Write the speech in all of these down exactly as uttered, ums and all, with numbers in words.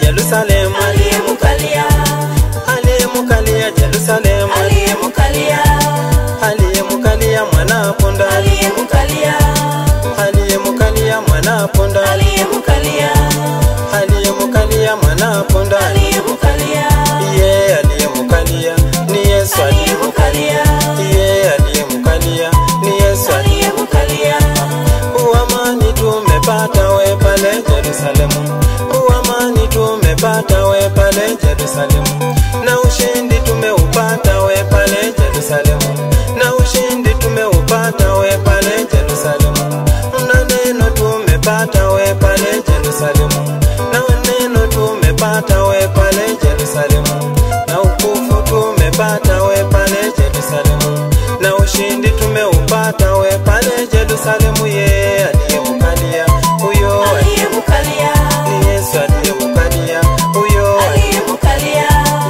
Jerusalem, Aliye mkalia, Aliye mkalia Jerusalem, Aliye mkalia, Aliye mkalia mwana punda, Aliye mkalia, Aliye mkalia mwana punda, Aliye mkalia, Aliye mkalia mwana punda, Aliye mkalia, Iye aliye mkalia ni Yesu, Aliye mkalia, Iye aliye mkalia ni Yesu, Aliye mkalia. Uamani tumepata we pale Jerusalemu, uamani tumepata we pale Jerusalemu, na ushindi tumeupata we pale Jerusalemu, na ushindi tumeupata we pale Jerusalemu, na neno tumepata we pale Jerusalemu, na neno tumepata we pale Jerusalemu, na ukufu tumepata we pale Jerusalemu, na ushindi tumeupata we pale Jerusalemu. Ye aliye mkalia huyo, Aliye mkalia, ni Yesu aliye mkalia huyo, Aliye mkalia.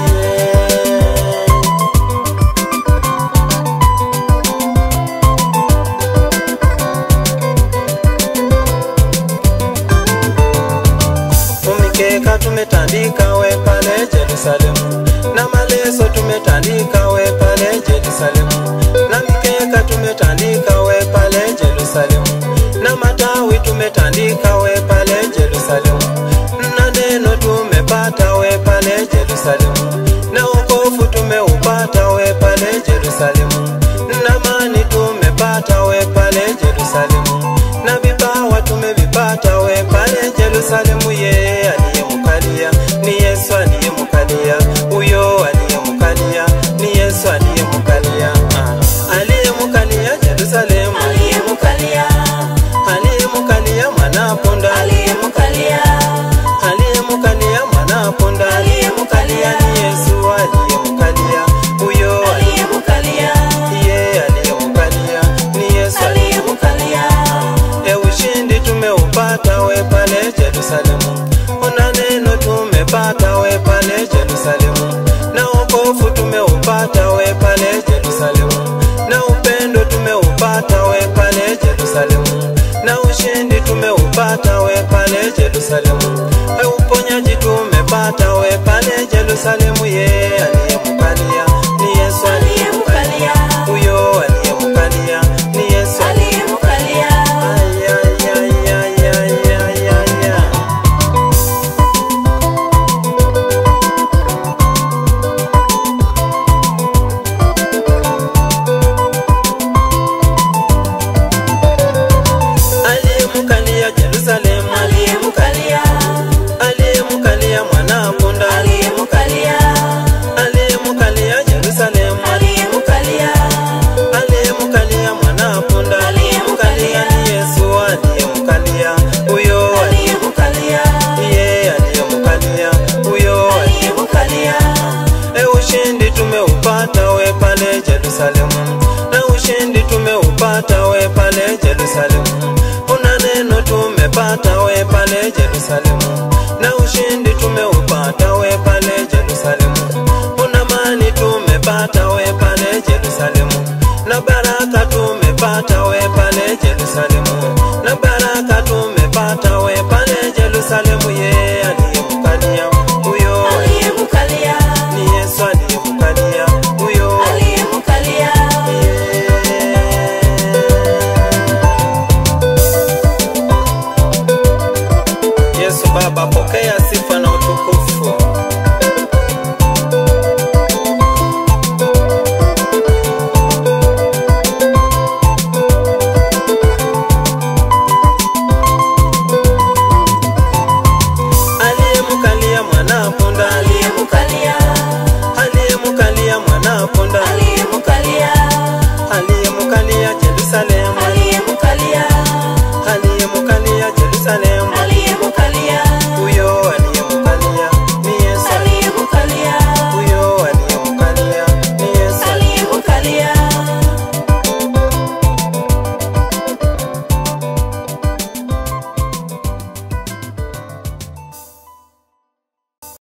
Umikeka tumetandika we pale Jerusalemu, na maleso tumetandika we pale Jerusalemu, na mikeka tumetandika we pale Jerusalemu, na matawi tumetandika we pale Jerusalemu, na neno tumepata we pale Jerusalemu, na wokovu tumeupata we pale Jerusalemu, na amani tumepata we pale Jerusalemu, na vipawa tumevipata we pale Jerusalemu. Ye aliye mkalia ni Yesu, aliye mkalia huyo, aliye mkalia ni Yesu, aliye mkalia, ah. Aliye mkalia Jerusalemu, Aliye mkalia, aliye mkalia mwana punda, Aliye mkalia, aliye mkalia mwana punda, Aliye mkalia ni Yesu, aliye mkalia huyo, Aliye mkalia, Ye aliye mkalia ni Yesu, Aliye mkalia. e ushindi tumeupata we pale Jerusalemu, una neno tumepata we pale Jerusalemu, na wokovu tumeupata we pale Jerusalemu, na upendo tumeupata we pale Jerusalemu, na ushindi tumeupata we pale Jerusalemu, e uponyaji tumepata we pale Jerusalemu. Ye aliye mkalia ni Yesu, Aliye mkalia, huyo aliye mkalia ni Yesu, Aliye mkalia. ay ay ay ay ay ay ay ay. Aliye mkalia Jerusalemu, Aliye mkalia, aliye mkalia mwana punda, Aliye mkalia, aliye mkalia Jerusalemu, Aliye mkalia, aliye mkalia mwana punda, Aliye mkalia ni Yesu, aliye mkalia huyo, Aliye mkalia, Ye aliye mkalia huyo, Aliye mkalia. e ushindi tumeupata we pale Jerusalemu, na ushindi tumeupata we pale Jerusalemu, una neno tumepata we pale Jerusalemu, na ushindi tumeupata we pale Jerusalemu, una amani tumepata we pale Jerusalemu, na baraka tumepata we pale Jerusalemu, na baraka tumepata we pale Jerusalemu. Ye aliye mkalia huyo, Aliye mkalia, ni Yesu, aliye mkalia huyo, Aliye mkalia. Yesu Baba, pokea sifa na